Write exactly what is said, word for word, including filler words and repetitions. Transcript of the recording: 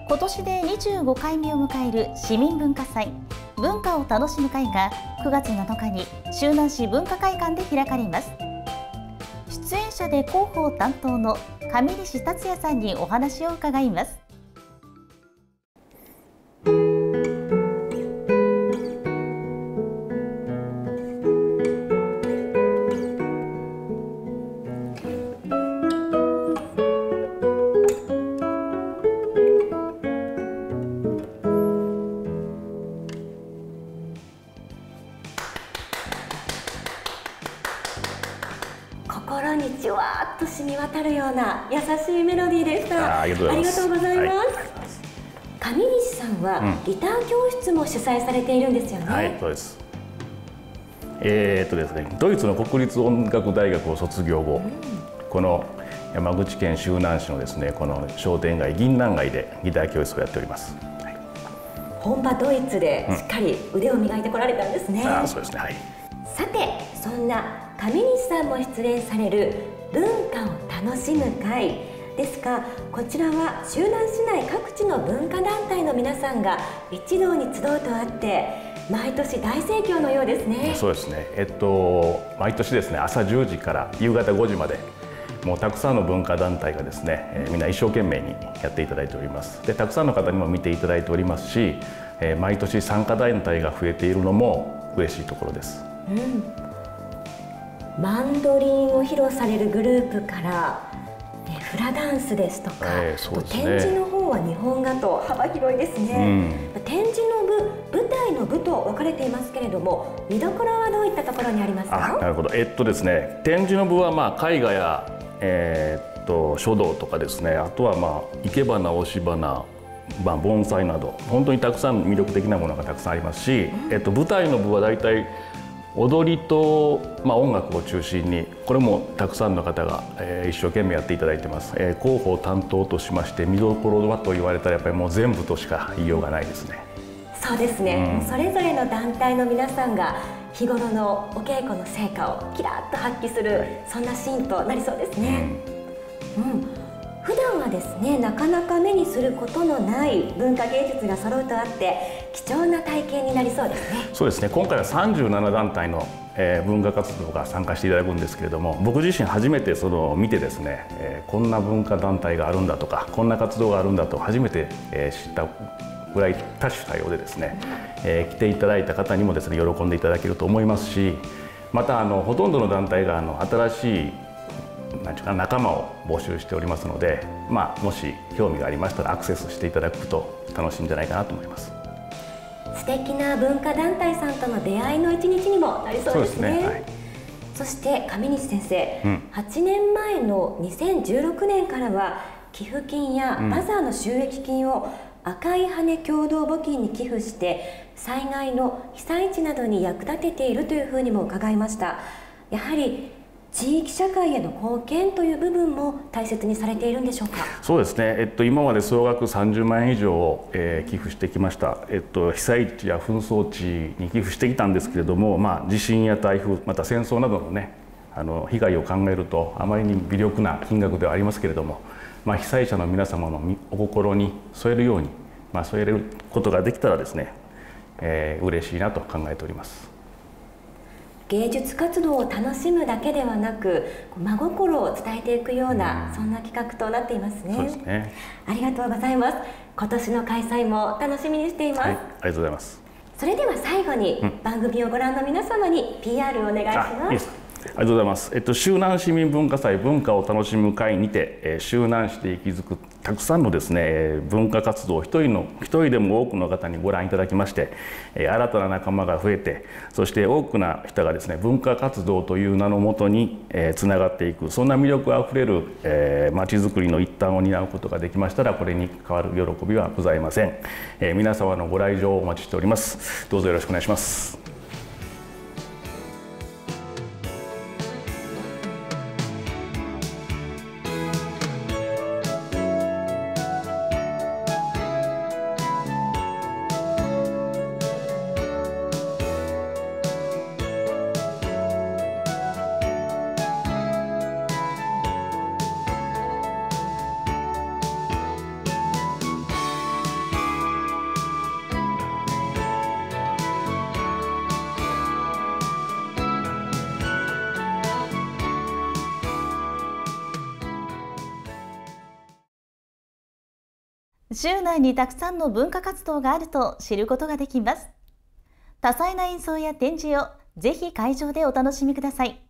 今年でにじゅうごかいめを迎える市民文化祭文化を楽しむ会がくがつなのかに周南市文化会館で開かれます。出演者で広報担当の上西達也さんにお話を伺います。 心にじわっと染み渡るような優しいメロディーでした。 ありがとうございます。 ありがとうございます。上西さんはギター教室も主催されているんですよね。 はい、そうです。えー、っとですね、ドイツの国立音楽大学を卒業後、うん、この山口県周南市のですね、この商店街銀南街でギター教室をやっております。はい、 本場ドイツでしっかり腕を磨いてこられたんですね。 うん、あ、そうですね。はい。 さて、そんな上西さんも出演される文化を楽しむ会ですが、こちらは周南市内各地の文化団体の皆さんが一堂に集うとあって毎年大盛況のようですね。 そうですね、えっと、毎年ですね、朝じゅうじから夕方ごじまでもうたくさんの文化団体がですね、えー、みんな一生懸命にやっていただいております。で、たくさんの方にも見ていただいておりますし、えー、毎年参加団体が増えているのも嬉しいところです。 うん、マンドリンを披露されるグループからフラダンスですとか、えーそうですね、展示の方は日本画と幅広いですね。うん、展示の部、舞台の部と分かれていますけれども、見どころはどういったところにありますか？ あ、なるほど。えっとですね、展示の部はまあ絵画や、えー、っと書道とかですね、あとはまあ生け花、押し花、まあ、盆栽など本当にたくさん魅力的なものがたくさんありますし、うん、えっと舞台の部はだいたい踊りと、まあ、音楽を中心にこれもたくさんの方が、えー、一生懸命やっていただいてます。えー、広報担当としまして見どころはと言われたらやっぱりもう全部としか言いようがないですね。 そうですね、うん、それぞれの団体の皆さんが日頃のお稽古の成果をキラッと発揮する、はい、そんなシーンとなりそうですね。うん、うん、普段はですね、なかなか目にすることのない文化芸術が揃うとあって貴重な体験になりそうですね。 そうですね、今回はさんじゅうなな団体の、えー、文化活動が参加していただくんですけれども、僕自身初めてその見てですね、えー、こんな文化団体があるんだとかこんな活動があるんだと初めて、えー、知ったぐらい多種多様でですね、えー、来ていただいた方にもですね喜んでいただけると思いますし、またあのほとんどの団体があの新しいなんていうか仲間を募集しておりますので、まあ、もし興味がありましたらアクセスしていただくと楽しいんじゃないかなと思います。 素敵な文化団体さんとの出会いの一日にもなりそうですね。そうですね、はい、そして上西先生、うん、はちねんまえのにせんじゅうろくねんからは寄付金やバザーの収益金を赤い羽共同募金に寄付して災害の被災地などに役立てているというふうにも伺いました。やはり地域社会への貢献という部分も大切にされているんでしょうか？ そうですね、えっと、今まで総額さんじゅうまんえん以上を、えー、寄付してきました。えっと、被災地や紛争地に寄付してきたんですけれども、まあ、地震や台風また戦争などのねあの被害を考えるとあまりに微力な金額ではありますけれども、まあ、被災者の皆様のお心に添えるように、まあ、添えることができたらですね、えー、嬉しいなと考えております。 芸術活動を楽しむだけではなく真心を伝えていくような、うん、そんな企画となっていますね。 そうですね。 ありがとうございます。今年の開催も楽しみにしています。はい、ありがとうございます。 それでは最後に、うん、番組をご覧の皆様に ピーアール をお願いします。 あ、いいです。ありがとうございます。えっと、周南市民文化祭文化を楽しむ会にて、えー、周南市で息づくたくさんのですね文化活動を一人の一人でも多くの方にご覧いただきまして、えー、新たな仲間が増えて、そして多くな人がですね文化活動という名のもとに、えー、つながっていく、そんな魅力あふれる、えー、街づくりの一端を担うことができましたら、これに変わる喜びはございません。えー、皆様のご来場をお待ちしております。どうぞよろしくお願いします。 週内にたくさんの文化活動があると知ることができます。多彩な演奏や展示をぜひ会場でお楽しみください。